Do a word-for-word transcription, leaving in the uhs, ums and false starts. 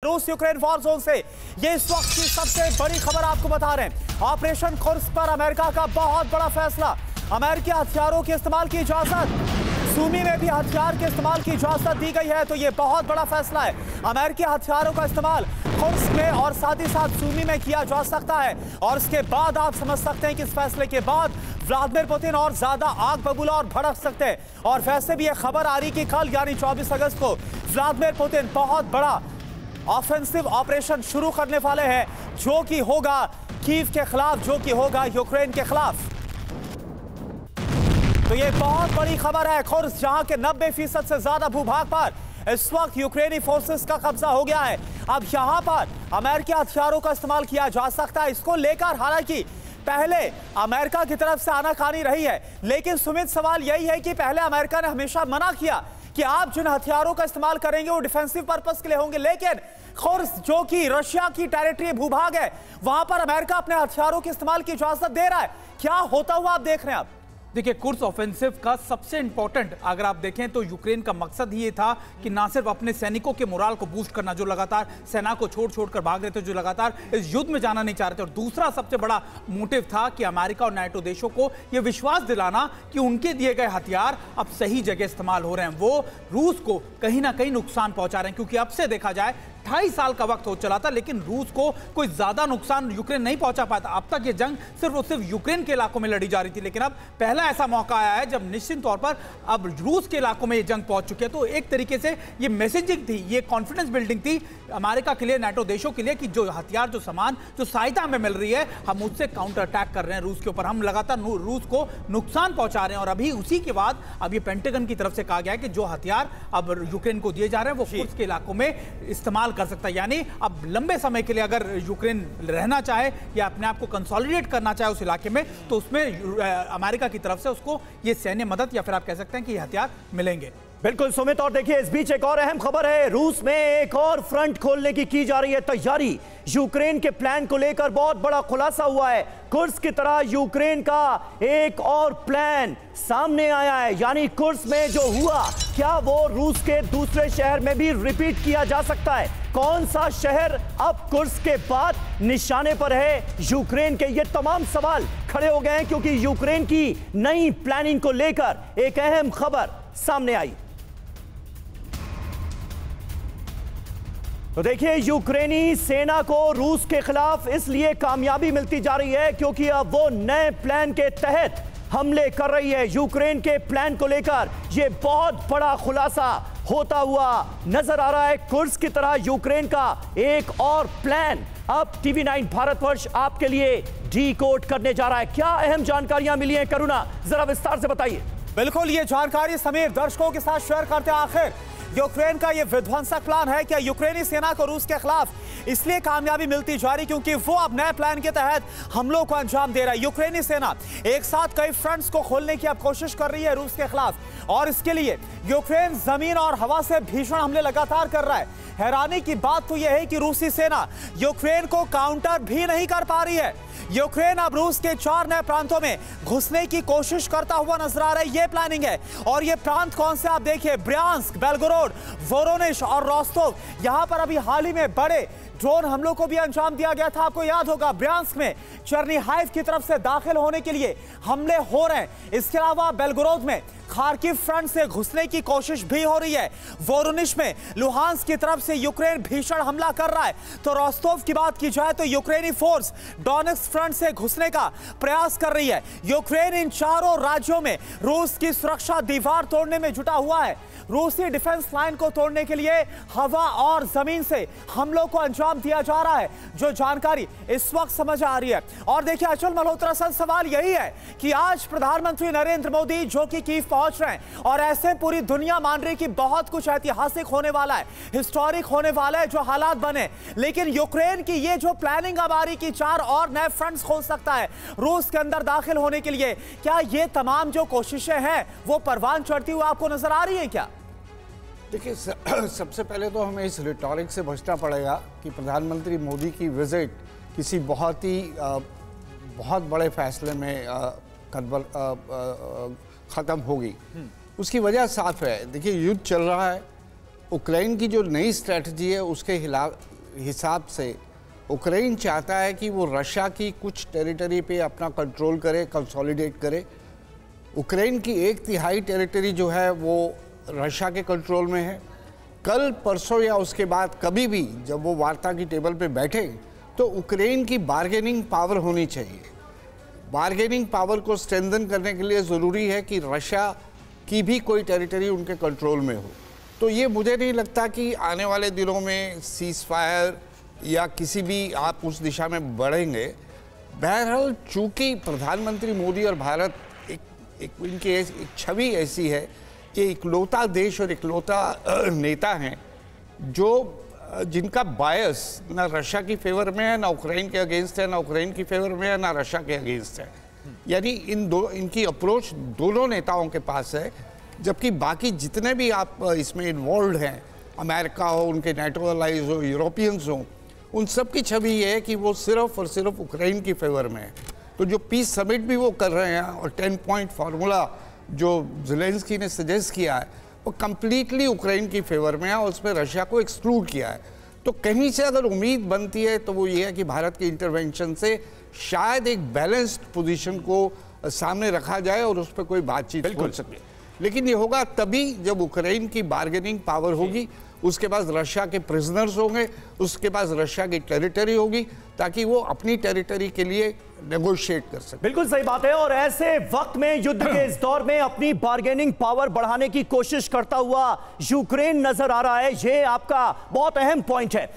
रूस Ukraine war zone से ये इस वक्त की सबसे बड़ी खबर आपको बता रहे हैं। ऑपरेशन खुर्स्क पर अमेरिका का बहुत बड़ा फैसला। अमेरिकी हथियारों के इस्तेमाल की इजाजत, सूमी में भी हथियार के इस्तेमाल की इजाजत दी गई है, तो ये बहुत बड़ा फैसला है। अमेरिकी हथियारों का इस्तेमाल खुर्स्क में और साथ ही साथ सूमी में किया जा सकता है। और इसके बाद आप समझ सकते हैं कि इस फैसले के बाद व्लादिमीर पुतिन और ज्यादा आग बबूला और भड़क सकते हैं। और वैसे भी ये खबर आ रही कि कल यानी चौबीस अगस्त को व्लादिमीर पुतिन बहुत बड़ा ऑफेंसिव ऑपरेशन शुरू करने वाले हैं, जो कि होगा कीव के खिलाफ, जो कि होगा यूक्रेन के खिलाफ। तो ये बहुत बड़ी खबर है। खुर्स्क जहां के नब्बे फीसद से ज्यादा भूभाग पर इस वक्त यूक्रेनी फोर्सेस का कब्जा हो गया है। अब यहां पर अमेरिकी हथियारों का इस्तेमाल किया जा सकता है। इसको लेकर हालांकि पहले अमेरिका की तरफ से आनाकानी रही है, लेकिन सुमित सवाल यही है कि पहले अमेरिका ने हमेशा मना किया कि आप जिन हथियारों का इस्तेमाल करेंगे वो डिफेंसिव पर्पस के लिए होंगे, लेकिन खुर्स्क जो कि रशिया की टेरिटरी भूभाग है, वहां पर अमेरिका अपने हथियारों के इस्तेमाल की इजाजत दे रहा है। क्या होता हुआ आप देख रहे हैं। आप देखिए, कुर्स्क ऑफेंसिव का सबसे इंपॉर्टेंट अगर आप देखें तो यूक्रेन का मकसद ही ये था कि ना सिर्फ अपने सैनिकों के मोराल को बूस्ट करना, जो लगातार सेना को छोड़ छोड़ कर भाग रहे थे, जो लगातार इस युद्ध में जाना नहीं चाह रहे थे, और दूसरा सबसे बड़ा मोटिव था कि अमेरिका और नाटो देशों को यह विश्वास दिलाना कि उनके दिए गए हथियार अब सही जगह इस्तेमाल हो रहे हैं, वो रूस को कहीं ना कहीं नुकसान पहुंचा रहे हैं। क्योंकि अब से देखा जाए ढाई साल का वक्त हो चला था, लेकिन रूस को कोई ज्यादा नुकसान यूक्रेन नहीं पहुंचा पाया था। अब तक ये जंग सिर्फ और सिर्फ यूक्रेन के इलाकों में लड़ी जा रही थी, लेकिन अब पहला ऐसा मौका आया है जब निश्चित तौर पर अब रूस के इलाकों में ये जंग पहुंच चुकी है। तो एक तरीके से ये मैसेजिंग थी, ये कॉन्फिडेंस बिल्डिंग थी अमेरिका के लिए, नाटो देशों के लिए, कि जो हथियार, जो सामान, जो सहायता हमें मिल रही है, हम उससे काउंटर अटैक कर रहे हैं रूस के ऊपर, हम लगातार रूस को नुकसान पहुंचा रहे हैं। और अभी उसी के बाद अब ये पेंटागन की तरफ से कहा गया है कि जो हथियार अब यूक्रेन को दिए जा रहे हैं वो खुर्स्क के इलाकों में इस्तेमाल कर सकता है। यानी अब लंबे समय के लिए अगर यूक्रेन रहना चाहे या अपने आप को कंसोलिडेट करना चाहे उस इलाके में, तो उसमें अमेरिका की तरफ से उसको ये सैन्य मदद या फिर आप कह सकते हैं कि ये हथियार मिलेंगे। बिल्कुल सुमित, और देखिए इस बीच एक और अहम खबर है। रूस में एक और फ्रंट खोलने की की जा रही है तैयारी। यूक्रेन के प्लान को लेकर बहुत बड़ा खुलासा हुआ है। कुर्स्क की तरह यूक्रेन का एक और प्लान सामने आया है, यानी कुर्स्क में जो हुआ, क्या वो रूस के दूसरे शहर में भी रिपीट किया जा सकता है? कौन सा शहर अब कुर्स्क के बाद निशाने पर है यूक्रेन के? ये तमाम सवाल खड़े हो गए हैं, क्योंकि यूक्रेन की नई प्लानिंग को लेकर एक अहम खबर सामने आई। तो देखिए, यूक्रेनी सेना को रूस के खिलाफ इसलिए कामयाबी मिलती जा रही है क्योंकि अब वो नए प्लान के तहत हमले कर रही है। यूक्रेन के प्लान को लेकर यह बहुत बड़ा खुलासा होता हुआ नजर आ रहा है। कुर्स्क की तरह यूक्रेन का एक और प्लान अब टीवी नाइन भारतवर्ष आपके लिए डी कोड करने जा रहा है। क्या अहम जानकारियां मिली हैं करुणा, जरा विस्तार से बताइए। बिल्कुल, ये जानकारी समीर दर्शकों के साथ शेयर करते हैं। आखिर यूक्रेन का ये विध्वंसक प्लान है क्या? यूक्रेनी सेना को रूस के खिलाफ इसलिए कामयाबी मिलती जा रही क्योंकि वो अब नए प्लान के तहत हमलों को अंजाम दे रहा है। यूक्रेनी सेना एक साथ कई फ्रंट्स को खोलने की अब कोशिश कर रही है रूस के खिलाफ, और इसके लिए यूक्रेन जमीन और हवा से भीषण हमले लगातार कर रहा है। हैरानी की बात तो यह है कि रूसी सेना यूक्रेन को काउंटर भी नहीं कर पा रही है। यूक्रेन अब रूस के चार नए प्रांतों में घुसने की कोशिश करता हुआ नजर आ रहा है। यह प्लानिंग है, और ये प्रांत कौन से आप देखिए, ब्रियांस्क, बेलगोरोड, वोरोनिश और रोस्टोव। यहां पर अभी हाल ही में बड़े ड्रोन हमलों को भी अंजाम दिया गया था। आपको याद होगा ब्रियांस्क में चर्निहाइव की तरफ से दाखिल होने के लिए हमले हो रहे हैं। इसके अलावा बेलगोरोद में खार्किव फ्रंट से घुसने की कोशिश भी हो रही है। वोरोनिश में लुहांस्क की तरफ से यूक्रेन भीषण हमला कर रहा है। तो रोस्टोव की बात की जाए तो यूक्रेनी फोर्स डोनेट्स्क फ्रंट से घुसने का प्रयास कर रही है। यूक्रेन इन चारों राज्यों में रूस की सुरक्षा दीवार तोड़ने में जुटा हुआ है। रूसी डिफेंस लाइन को तोड़ने के लिए हवा और जमीन से हमलों को अंजाम दिया जा रहा है, जो जानकारी इस वक्त समझ आ रही है। और देखिए अचल मल्होत्रा सर, सवाल यही है कि आज प्रधानमंत्री नरेंद्र मोदी जो कि कीव पहुंच रहे हैं, और ऐसे पूरी दुनिया मान रही कि बहुत कुछ ऐतिहासिक होने वाला है, हिस्टोरिक होने वाला है जो हालात बने, लेकिन यूक्रेन की ये जो प्लानिंग अब आ रही कि चार और नए फ्रंट्स खोल सकता है रूस के अंदर दाखिल होने के लिए, क्या ये तमाम जो कोशिशें हैं वो परवान चढ़ती हुई आपको नजर आ रही है क्या? देखिए, सबसे पहले तो हमें इस रिटॉरिक से बचना पड़ेगा कि प्रधानमंत्री मोदी की विजिट किसी बहुत ही बहुत बड़े फैसले में ख़त्म होगी। उसकी वजह साफ है। देखिए, युद्ध चल रहा है, यूक्रेन की जो नई स्ट्रैटेजी है उसके खिलाफ हिसाब से यूक्रेन चाहता है कि वो रशिया की कुछ टेरिटरी पे अपना कंट्रोल करे, कंसोलिडेट करे। यूक्रेन की एक तिहाई टेरिटरी जो है वो रशिया के कंट्रोल में है। कल परसों या उसके बाद कभी भी जब वो वार्ता की टेबल पे बैठे तो यूक्रेन की बार्गेनिंग पावर होनी चाहिए। बार्गेनिंग पावर को स्ट्रेंथन करने के लिए ज़रूरी है कि रशिया की भी कोई टेरिटरी उनके कंट्रोल में हो। तो ये मुझे नहीं लगता कि आने वाले दिनों में सीज फायर या किसी भी आप उस दिशा में बढ़ेंगे। बहरहाल चूँकि प्रधानमंत्री मोदी और भारत एक, एक इनकी एक छवि ऐसी है कि इकलौता देश और इकलौता नेता हैं जो जिनका बायस ना रशिया की फेवर में है, ना यूक्रेन के अगेंस्ट है, ना यूक्रेन की फेवर में है, ना रशिया के अगेंस्ट है। यानी इन दो इनकी अप्रोच दोनों नेताओं के पास है। जबकि बाकी जितने भी आप इसमें इन्वॉल्व हैं, अमेरिका हो, उनके नेटो अलाइज हो, यूरोपियंस हो, उन सब की छवि ये है कि वो सिर्फ और सिर्फ यूक्रेन की फेवर में है। तो जो पीस समिट भी वो कर रहे हैं और टेन पॉइंट फार्मूला जो ज़ेलेंस्की ने सजेस्ट किया है वो कम्प्लीटली यूक्रेन की फेवर में है और उसमें रशिया को एक्सक्लूड किया है। तो कहीं से अगर उम्मीद बनती है तो वो ये है कि भारत के इंटरवेंशन से शायद एक बैलेंस्ड पोजीशन को सामने रखा जाए और उस पर कोई बातचीत हो सके। लेकिन ये होगा तभी जब यूक्रेन की बार्गेनिंग पावर होगी, उसके पास रशिया के प्रिजनर्स होंगे, उसके पास रशिया की टेरिटरी होगी, ताकि वो अपनी टेरिटरी के लिए नेगोशिएट कर सके। बिल्कुल सही बात है। और ऐसे वक्त में, युद्ध के इस दौर में अपनी बार्गेनिंग पावर बढ़ाने की कोशिश करता हुआ यूक्रेन नजर आ रहा है। ये आपका बहुत अहम पॉइंट है।